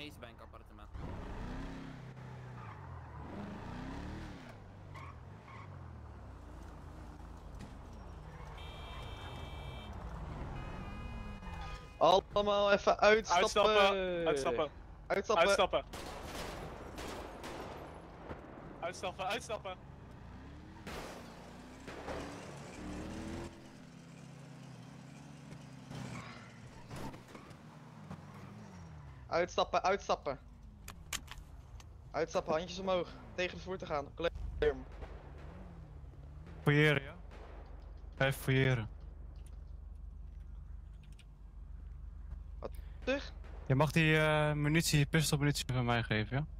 Macebank appartement. Allemaal even uitstappen. Uitstappen. Uitstappen. Uitstappen. Uitstappen. Uitstappen. Uitstappen, uitstappen. Uitstappen, handjes omhoog. Tegen het voertuig gaan. Clear. Fouilleren, ja? Even fouilleren. Terug. Je mag die pistolmunitie van mij geven, ja?